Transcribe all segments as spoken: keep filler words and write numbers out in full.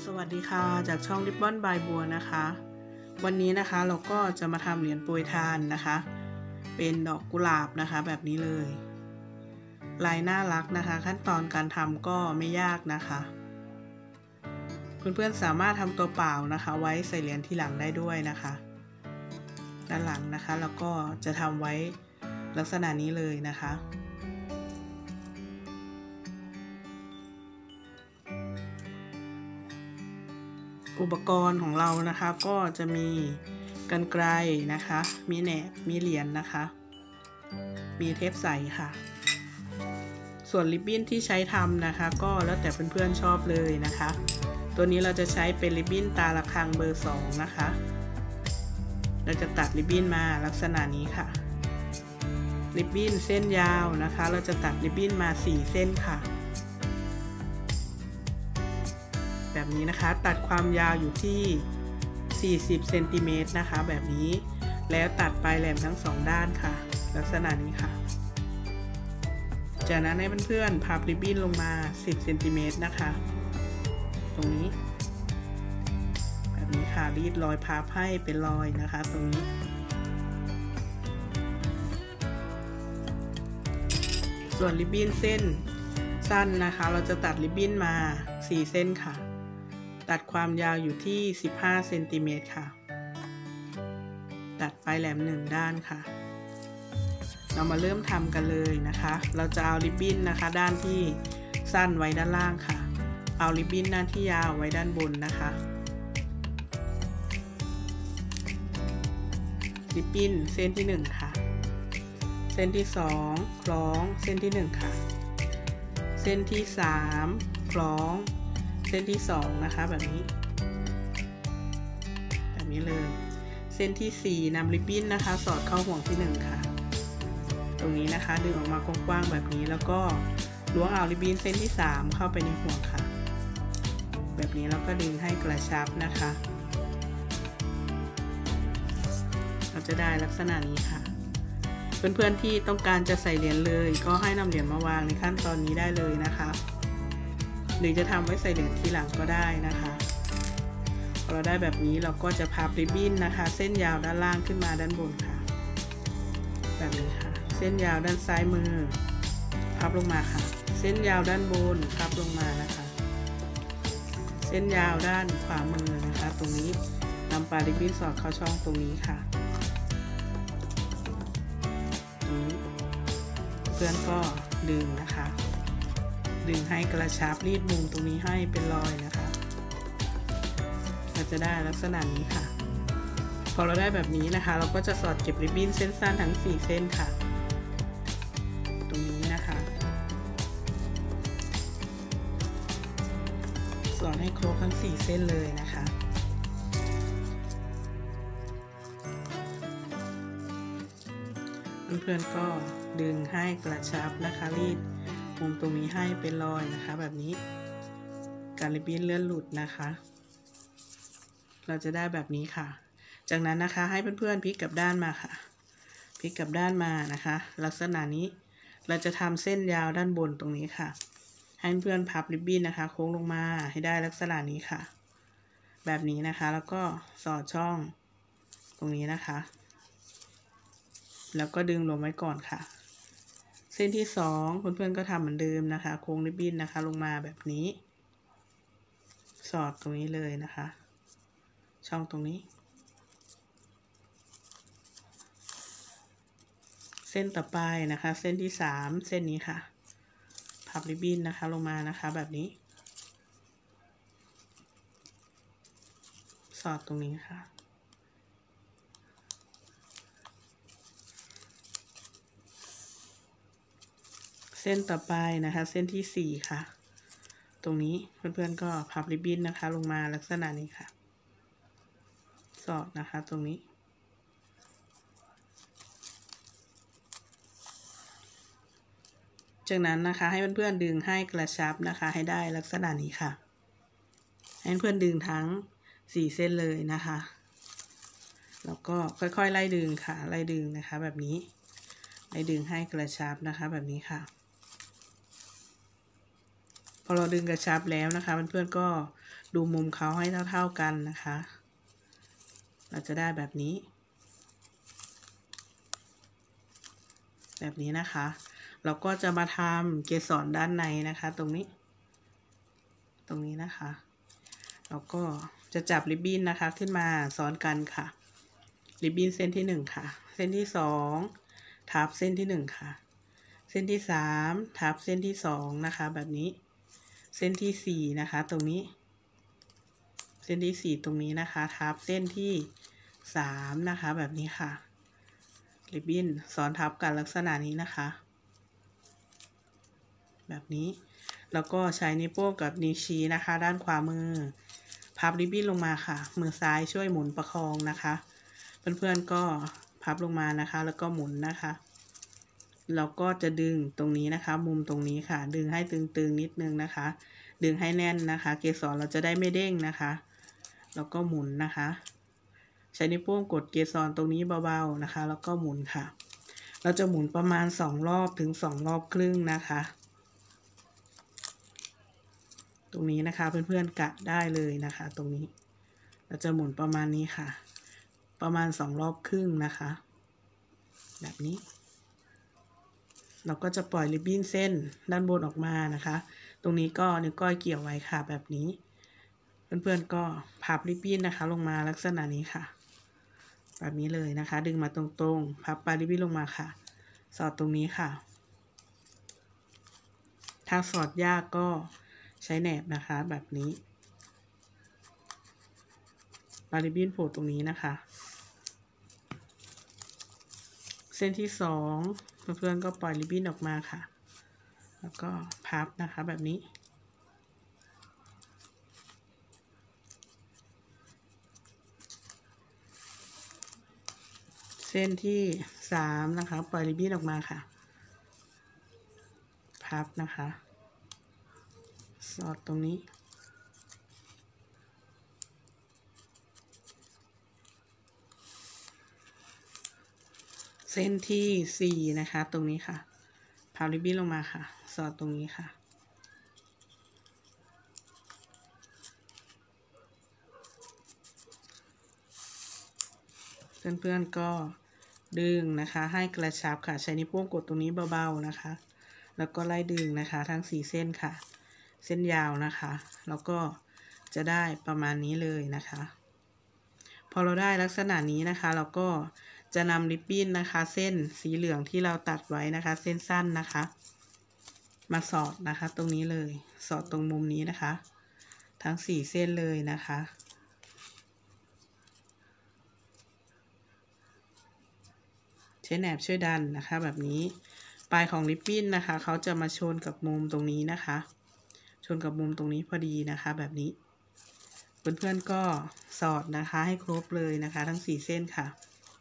สวัสดีค่ะจากช่องริบบอนบายบัวนะคะวันนี้นะคะเราก็จะมาทำเหรียญโปรยทานนะคะเป็นดอกกุหลาบนะคะแบบนี้เลยลายน่ารักนะคะขั้นตอนการทำก็ไม่ยากนะคะเพื่อนๆสามารถทำตัวเปล่านะคะไว้ใส่เหรียญที่หลังได้ด้วยนะคะด้านหลังนะคะแล้วก็จะทำไว้ลักษณะนี้เลยนะคะอุปกรณ์ของเรานะคะก็จะมีกรรไกรนะคะมีแหนบมีเหรียญ นะคะมีเทปใสค่ะส่วนริบบิ้นที่ใช้ทำนะคะก็แล้วแต่เพื่อนๆชอบเลยนะคะตัวนี้เราจะใช้เป็นริบบิ้นตาระฆังเบอร์สองนะคะเราจะตัดริบบิ้นมาลักษณะนี้ค่ะริบบิ้นเส้นยาวนะคะเราจะตัดริบบิ้นมาสี่เส้นค่ะแบบนี้นะคะตัดความยาวอยู่ที่สี่สิบเซนติเมตรนะคะแบบนี้แล้วตัดปลายแหลมทั้งสองด้านค่ะลักษณะนี้ค่ะจากนั้นให้เพื่อนๆพับริบบิ้นลงมาสิบเซนติเมตรนะคะตรงนี้แบบนี้ค่ะรีดรอยพับให้เป็นรอยนะคะตรงนี้ส่วนริบบิ้นเส้นสั้นนะคะเราจะตัดริบบิ้นมาสี่เส้นค่ะตัดความยาวอยู่ที่สิบห้าเซนติเมตรค่ะตัดปลายแหลมหนึ่งด้านค่ะเรามาเริ่มทำกันเลยนะคะเราจะเอาริบบิ้นนะคะด้านที่สั้นไว้ด้านล่างค่ะเอาริบบิ้นด้านที่ยาวไว้ด้านบนนะคะริบบิ้นเส้นที่หนึ่งค่ะเส้นที่สองคล้องเส้นที่หนึ่งค่ะเส้นที่สามคล้องเส้นที่สองนะคะแบบนี้แบบนี้เลยเส้นที่สี่นำริบบิ้นนะคะสอดเข้าห่วงที่หนึ่งค่ะตรงนี้นะคะดึงออกมากว้างๆแบบนี้แล้วก็ล้วงเอาริบบิ้นเส้นที่สามเข้าไปในห่วงค่ะแบบนี้แล้วก็ดึงให้กระชับนะคะเราจะได้ลักษณะนี้ค่ะเพื่อนๆที่ต้องการจะใส่เหรียญเลยก็ให้นำเหรียญมาวางในขั้นตอนนี้ได้เลยนะคะหรือจะทำไว้ใส่เหรียญทีหลังก็ได้นะคะพอเราได้แบบนี้เราก็จะพับริบบิ้นนะคะเส้นยาวด้านล่างขึ้นมาด้านบนค่ะแบบนี้ค่ะเส้นยาวด้านซ้ายมือพับลงมาค่ะเส้นยาวด้านบนพับลงมานะคะเส้นยาวด้านขวามือนะคะตรงนี้นำปลายริบบิ้นสอดเข้าช่องตรงนี้ค่ะตรงนี้เพื่อนก็ดึงนะคะดึงให้กระชับรีดมุมตรงนี้ให้เป็นรอยนะคะเราจะได้ลักษณะนี้ค่ะพอเราได้แบบนี้นะคะเราก็จะสอดเก็บริบบิ้นเส้นสั้นทั้งสี่เส้นค่ะตรงนี้นะคะสอดให้ครบทั้งสี่เส้นเลยนะคะเพื่อนๆก็ดึงให้กระชับนะคะรีดมุมตรงนี้ให้เป็นรอยนะคะแบบนี้การริบบิ้นเลื่อนหลุดนะคะเราจะได้แบบนี้ค่ะจากนั้นนะคะให้เพื่อนๆพลิกกลับด้านมาค่ะพลิกกลับด้านมานะคะลักษณะนี้เราจะทำเส้นยาวด้านบนตรงนี้ค่ะให้เพื่อนพับริบบิ้นนะคะโค้งลงมาให้ได้ลักษณะนี้ค่ะแบบนี้นะคะแล้วก็สอดช่องตรงนี้นะคะแล้วก็ดึงลงไว้ก่อนค่ะเส้นที่สองเพื่อนๆก็ทำเหมือนเดิมนะคะโค้งริบบิ้นนะคะลงมาแบบนี้สอดตรงนี้เลยนะคะช่องตรงนี้เส้นต่อไปนะคะเส้นที่สามเส้นนี้ค่ะพับริบบิ้นนะคะลงมานะคะแบบนี้สอดตรงนี้ค่ะเส้นต่อไปนะคะเส้นที่สี่ค่ะตรงนี้เพื่อนๆก็พับริบบิ้นนะคะลงมาลักษณะนี้ค่ะสอดนะคะตรงนี้จากนั้นนะคะให้เพื่อนๆดึงให้กระชับนะคะให้ได้ลักษณะนี้ค่ะให้เพื่อนดึงทั้งสี่เส้นเลยนะคะแล้วก็ค่อยๆไล่ดึงค่ะไล่ดึงนะคะแบบนี้ไล่ดึงให้กระชับนะคะแบบนี้ค่ะพอเราดึงกระชับแล้วนะคะเพื่อนๆก็ดูมุมเขาให้เท่าๆกันนะคะเราจะได้แบบนี้แบบนี้นะคะเราก็จะมาทำเกสรด้านในนะคะตรงนี้ตรงนี้นะคะเราก็จะจับริบบิ้นนะคะขึ้นมาซ้อนกันค่ะริบบิ้นเส้นที่หนึ่งค่ะเส้นที่สองทับเส้นที่หนึ่งค่ะเส้นที่สามทับเส้นที่สองนะคะแบบนี้เส้นที่สี่นะคะตรงนี้เส้นที่สี่ตรงนี้นะคะทับเส้นที่สามนะคะแบบนี้ค่ะริบบิ้นซ้อนทับกันลักษณะนี้นะคะแบบนี้แล้วก็ใช้นิ้วโป้งกับนิ้วชี้นะคะด้านขวามือพับริบบิ้นลงมาค่ะมือซ้ายช่วยหมุนประคองนะคะเพื่อนๆก็พับลงมานะคะแล้วก็หมุนนะคะเราก็จะดึงตรงนี้นะคะมุมตรงนี้ค่ะดึงให้ตึงๆนิดนึงนะคะดึงให้แน่นนะคะเกสรเราจะได้ไม่เด้งนะคะแล้วก็หมุนนะคะใช้นิ้วโป้งกดเกสรตรงนี้เบาๆนะคะแล้วก็หมุนค่ะเราจะหมุนประมาณสองรอบถึงสองรอบครึ่งนะคะตรงนี้นะคะเพื่อนๆกะได้เลยนะคะตรงนี้เราจะหมุนประมาณนี้ค่ะประมาณสองรอบครึ่งนะคะแบบนี้เราก็จะปล่อยริบบิ้นเส้นด้านบนออกมานะคะตรงนี้ก็นิ้วก้อยเกี่ยวไว้ค่ะแบบนี้เพื่อนๆก็พับริบบิ้นนะคะลงมาลักษณะนี้ค่ะแบบนี้เลยนะคะดึงมาตรงๆพับปลายริบบิ้นลงมาค่ะสอดตรงนี้ค่ะถ้าสอดยากก็ใช้แหนบนะคะแบบนี้ปลายริบบิ้นโผล่ตรงนี้นะคะเส้นที่สองเพื่อนๆก็ปล่อยริบบิ้นออกมาค่ะแล้วก็พับนะคะแบบนี้เส้นที่สามนะคะปล่อยริบบิ้นออกมาค่ะพับนะคะสอดตรงนี้เส้นที่สี่นะคะตรงนี้ค่ะพับริบบิ้นลงมาค่ะสอดตรงนี้ค่ะเพื่อนๆก็ดึงนะคะให้กระชับค่ะใช้นิ้วโป้งกดตรงนี้เบาๆนะคะแล้วก็ไล่ดึงนะคะทั้งสี่เส้นค่ะเส้นยาวนะคะแล้วก็จะได้ประมาณนี้เลยนะคะพอเราได้ลักษณะนี้นะคะเราก็จะนำริบบิ้นนะคะเส้นสีเหลืองที่เราตัดไว้นะคะเส้นสั้นนะคะมาสอดนะคะตรงนี้เลยสอดตรงมุมนี้นะคะทั้งสี่เส้นเลยนะคะใช้แหนบช่วยดันนะคะแบบนี้ปลายของริบบิ้นนะคะเขาจะมาชนกับมุมตรงนี้นะคะชนกับมุมตรงนี้พอดีนะคะแบบนี้เพื่อนๆก็สอดนะคะให้ครบเลยนะคะทั้งสี่เส้นค่ะ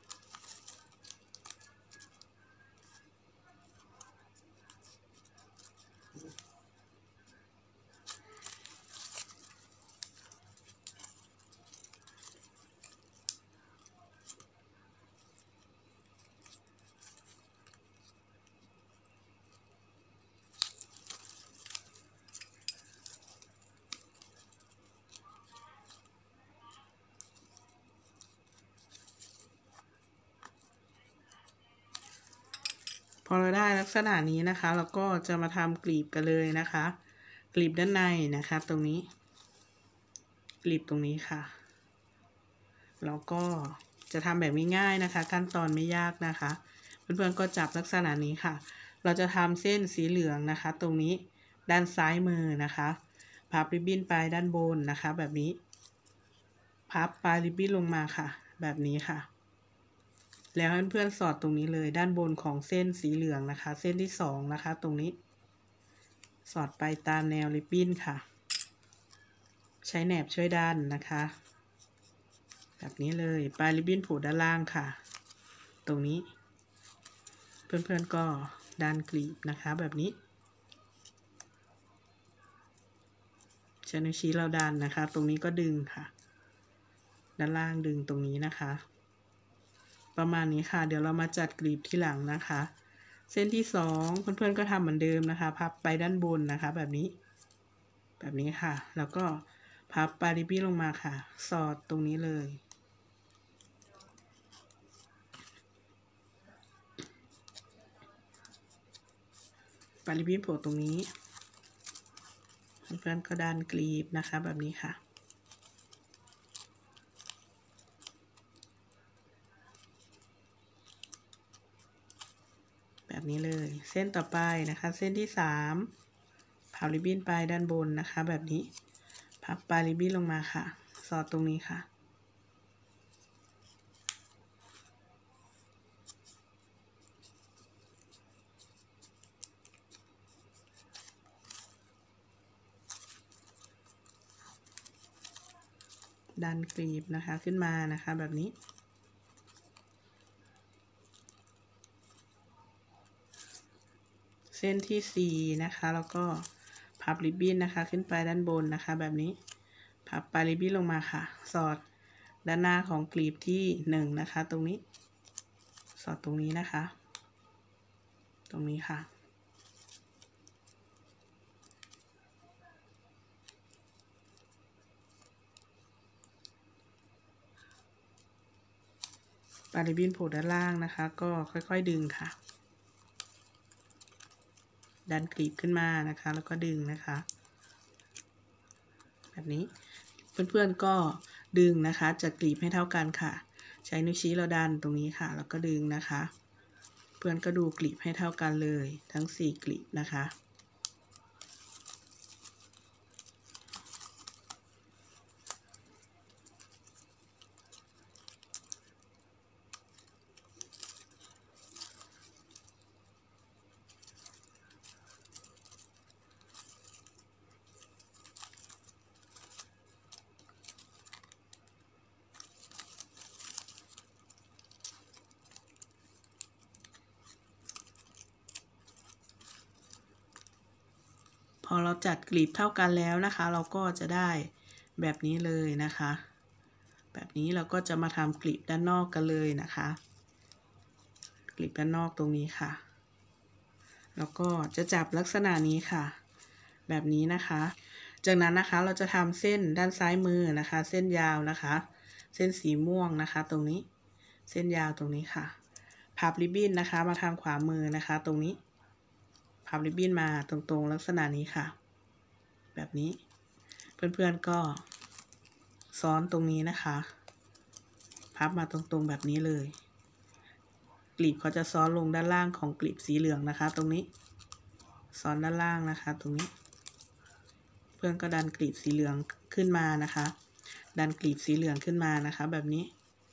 พอเราได้ลักษณะนี้นะคะเราก็จะมาทำกลีบกันเลยนะคะกลีบด้านในนะคะตรงนี้กลีบตรงนี้ค่ะแล้วก็จะทำแบบง่ายๆนะคะขั้นตอนไม่ยากนะคะเพื่อนๆก็จับลักษณะนี้ค่ะเราจะทำเส้นสีเหลืองนะคะตรงนี้ด้านซ้ายมือนะคะพับริบบิ้นปลายด้านบนนะคะแบบนี้พับปลายริบบิ้นลงมาค่ะแบบนี้ค่ะแล้วให้เพื่อนๆสอดตรงนี้เลยด้านบนของเส้นสีเหลืองนะคะเส้นที่สองนะคะตรงนี้สอดไปตามแนวริบบิ้นค่ะใช้แหนบช่วยดันนะคะแบบนี้เลยปลายริบบิ้นผูกด้านล่างค่ะตรงนี้เพื่อนๆก็ดันกลีบนะคะแบบนี้ใช้นิ้วชี้เราดันนะคะตรงนี้ก็ดึงค่ะด้านล่างดึงตรงนี้นะคะประมาณนี้ค่ะเดี๋ยวเรามาจัดกลีบที่หลังนะคะเส้นที่สองเพื่อนๆก็ทำเหมือนเดิมนะคะพับไปด้านบนนะคะแบบนี้แบบนี้ค่ะแล้วก็พับปลายริบบิ้นลงมาค่ะสอดตรงนี้เลยปลายริบบิ้นโผล่ตรงนี้เพื่อนๆก็ดันกลีบนะคะแบบนี้ค่ะแบบนี้เลยเส้นต่อไปนะคะเส้นที่สามพับริบบิ้นปลายด้านบนนะคะแบบนี้พับปลายริบบิ้นลงมาค่ะสอดตรงนี้ค่ะดันกลีบนะคะขึ้นมานะคะแบบนี้เส้นที่สี่นะคะแล้วก็พับริบบิ้นนะคะขึ้นไปด้านบนนะคะแบบนี้พับปลายริบบิ้นลงมาค่ะสอดด้านหน้าของกลีบที่หนึ่งนะคะตรงนี้สอดตรงนี้นะคะตรงนี้ค่ะปลายริบบิ้นโผล่ด้านล่างนะคะก็ค่อยๆดึงค่ะดันกลีบขึ้นมานะคะแล้วก็ดึงนะคะแบบนี้เพื่อนๆก็ดึงนะคะจะกลีบให้เท่ากันค่ะใช้นิ้วชี้เราดันตรงนี้ค่ะแล้วก็ดึงนะคะเพื่อนก็ดูกลีบให้เท่ากันเลยทั้งสี่กลีบนะคะพอเราจัดกลีบเท่ากันแล้วนะคะเราก็จะได้แบบนี้เลยนะคะแบบนี้เราก็จะมาทำกลีบด้านนอกกันเลยนะคะกลีบด้านนอกตรงนี้ค่ะแล้วก็จะจับลักษณะนี้ค่ะแบบนี้นะคะจากนั้นนะคะเราจะทำเส้นด้านซ้ายมือนะคะเส้นยาวนะคะเส้นสีม่วงนะคะตรงนี้เส้นยาวตรงนี้ค่ะพับริบบิ้นนะคะมาทางขวามือนะคะตรงนี้พับริบบิ้นมาตรงๆลักษณะนี้ค่ะแบบนี้เพื่อนๆก็ซ้อนตรงนี้นะคะพับมาตรงๆแบบนี้เลยกลีบเขาจะซ้อนลงด้านล่างของกลีบสีเหลืองนะคะตรงนี้ซ้อนด้านล่างนะคะตรงนี้เพื่อนก็ดันกลีบสีเหลืองขึ้นมานะคะดันกลีบสีเหลืองขึ้นมานะคะแบบนี้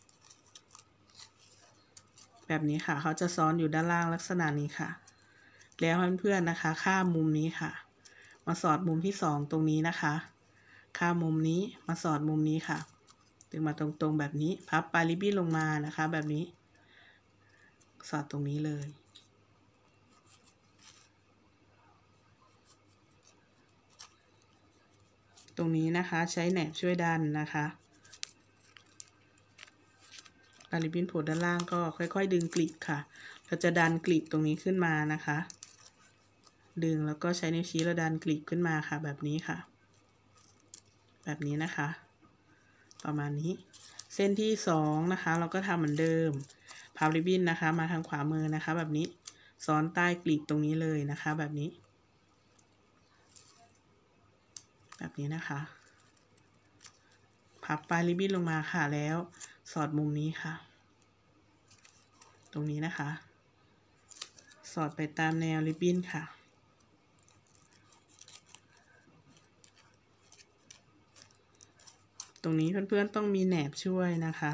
แบบนี้ค่ะเขาจะซ้อนอยู่ด้านล่างลักษณะนี้ค่ะแล้วเพื่อนๆนะคะข้ามมุมนี้ค่ะมาสอดมุมที่สองตรงนี้นะคะข้ามมุมนี้มาสอดมุมนี้ค่ะดึงมาตรงๆแบบนี้พับปลายริบบิ้นลงมานะคะแบบนี้สอดตรงนี้เลยตรงนี้นะคะใช้แหนบช่วยดันนะคะปลายริบบิ้นโผล่ด้านล่างก็ค่อยๆดึงกลีบค่ะเราจะดันกลีบตรงนี้ขึ้นมานะคะดึงแล้วก็ใช้นิ้วชี้เราดันกลีบขึ้นมาค่ะแบบนี้ค่ะแบบนี้นะคะประมาณนี้เส้นที่สองนะคะเราก็ทำเหมือนเดิมพับริบบิ้นนะคะมาทางขวามือนะคะแบบนี้ซ้อนใต้กลีบตรงนี้เลยนะคะแบบนี้แบบนี้นะคะพับปลายริบบิ้นลงมาค่ะแล้วสอดมุมนี้ค่ะตรงนี้นะคะสอดไปตามแนวริบบิ้นค่ะตรงนี้เพื่อนๆต้องมีแหนบช่วยนะคะ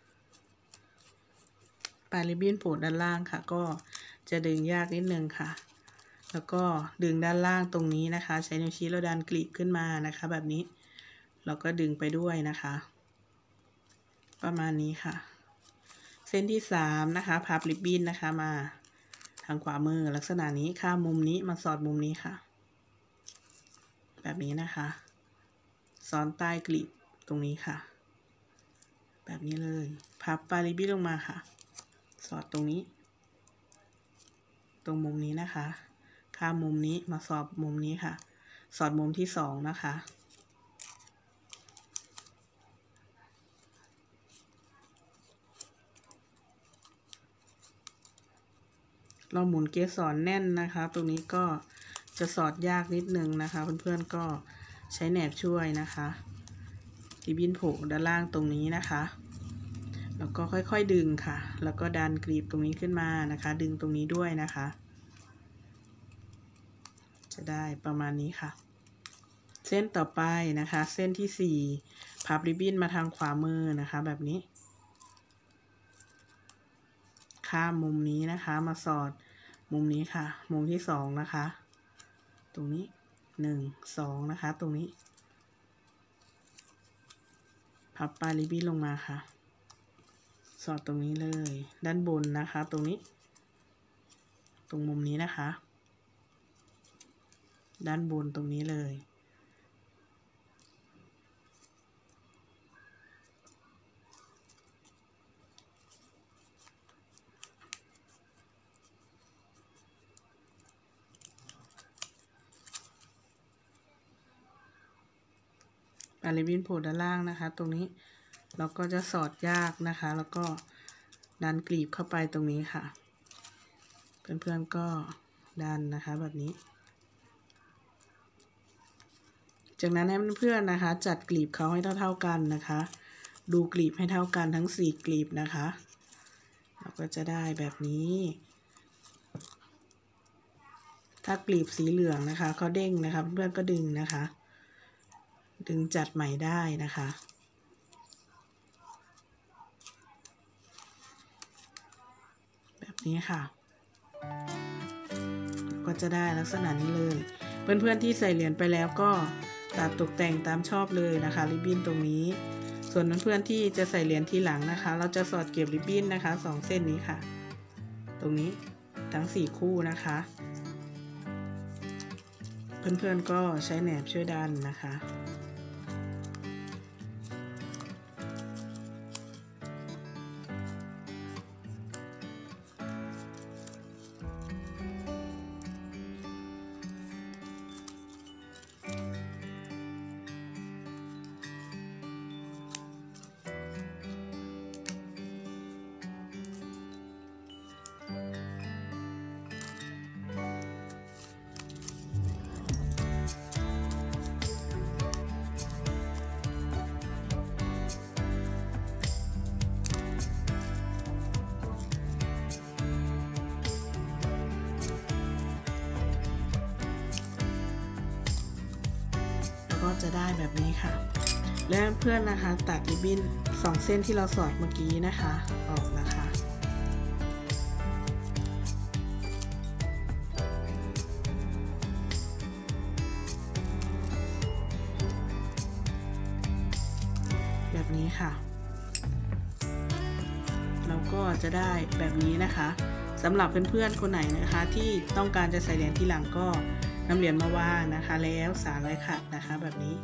ปลายริบบิ้นโผล่ด้านล่างค่ะก็จะดึงยากนิดนึงค่ะแล้วก็ดึงด้านล่างตรงนี้นะคะใช้นิ้วชี้แล้วดันกลีบขึ้นมานะคะแบบนี้เราก็ดึงไปด้วยนะคะประมาณนี้ค่ะเส้นที่สามนะคะพับริบบิ้นนะคะมาทางขวามือลักษณะนี้ข้ามมุมนี้มาสอดมุมนี้ค่ะแบบนี้นะคะซ้อนใต้กลีบตรงนี้ค่ะแบบนี้เลยพับปลายริบบิ้นลงมาค่ะสอดตรงนี้ตรงมุมนี้นะคะข้ามมุมนี้มาสอดมุมนี้ค่ะสอดมุมที่สองนะคะเราหมุนเกสรแน่นนะคะตรงนี้ก็จะสอดยากนิดนึงนะคะเพื่อนๆก็ใช้แหนบช่วยนะคะริบบิ้นโผล่ด้านล่างตรงนี้นะคะแล้วก็ค่อยๆดึงค่ะแล้วก็ดันกลีบตรงนี้ขึ้นมานะคะดึงตรงนี้ด้วยนะคะจะได้ประมาณนี้ค่ะเส้นต่อไปนะคะเส้นที่สี่พับริบบิ้นมาทางขวามือนะคะแบบนี้ข้ามมุมนี้นะคะมาสอดมุมนี้ค่ะมุมที่สองนะคะตรงนี้หนึ่งสองนะคะตรงนี้พับปลายริบบิ้นลงมาค่ะสอดตรงนี้เลยด้านบนนะคะตรงนี้ตรงมุมนี้นะคะด้านบนตรงนี้เลยปลายริบบิ้นโผล่ด้านล่างนะคะตรงนี้เราก็จะสอดยากนะคะแล้วก็ดันกลีบเข้าไปตรงนี้ค่ะเพื่อนๆก็ดันนะคะแบบนี้จากนั้นให้เพื่อนๆนะคะจัดกลีบเขาให้เท่าๆกันนะคะดูกลีบให้เท่ากันทั้งสี่กลีบนะคะเราก็จะได้แบบนี้ถ้ากลีบสีเหลืองนะคะเขาเด้งนะคะเพื่อนๆก็ดึงนะคะดึงจัดใหม่ได้นะคะแบบนี้ค่ะก็จะได้ลักษณะนี้เลยเพื่อนๆที่ใส่เหรียญไปแล้วก็ตัดตกแต่งตามชอบเลยนะคะริบบิ้นตรงนี้ส่วนเพื่อนๆที่จะใส่เหรียญทีหลังนะคะเราจะสอดเก็บริบบิ้นนะคะสองเส้นนี้ค่ะตรงนี้ทั้งสี่คู่นะคะเพื่อนๆก็ใช้แหนบช่วยดันนะคะก็จะได้แบบนี้ค่ะและเพื่อนนะคะตัดริบบิ้นสองเส้นที่เราสอดเมื่อกี้นะคะออกนะคะแบบนี้ค่ะเราก็จะได้แบบนี้นะคะสำหรับเพื่อนๆคนไหนนะคะที่ต้องการจะใส่เหรียญที่หลังก็นำเหรียญมาวางนะคะแล้วสารไว้ขัดนะคะแบบนี้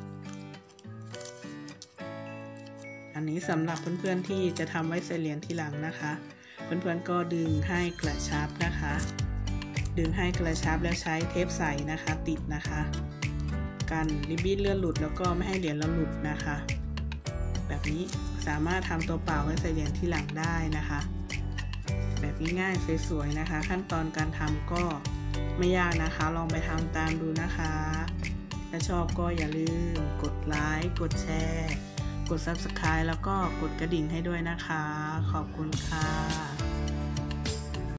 อันนี้สำหรับเพื่อนๆที่จะทำไว้ใส่เหรียญทีหลังนะคะเพื่อนๆก็ดึงให้กระชับนะคะดึงให้กระชับแล้วใช้เทปใสนะคะติดนะคะกันริบบิ้นเลื่อนหลุดแล้วก็ไม่ให้เหรียญเราหลุดนะคะแบบนี้สามารถทำตัวเปล่าไว้ใส่เหรียญทีหลังได้นะคะแบบง่ายๆสวยๆนะคะขั้นตอนการทำก็ไม่ยากนะคะลองไปทำตามดูนะคะถ้าชอบก็อย่าลืมกดไลค์กดแชร์กด ซับสไครบ์ แล้วก็กดกระดิ่งให้ด้วยนะคะขอบคุณค่ะ